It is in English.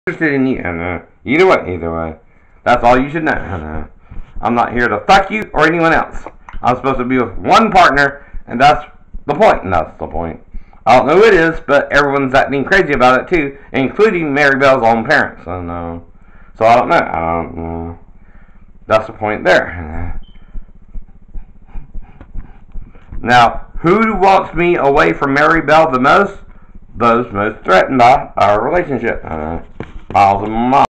interested in you. Either way. That's all you should know. I'm not here to fuck you or anyone else. I'm supposed to be with one partner, and that's the point. I don't know who it is, but everyone's acting crazy about it too, including Mary Bell's own parents. So I don't know. That's the point there. Now, who wants me away from Mary Bell the most? Those most threatened by our relationship. Miles and Miles.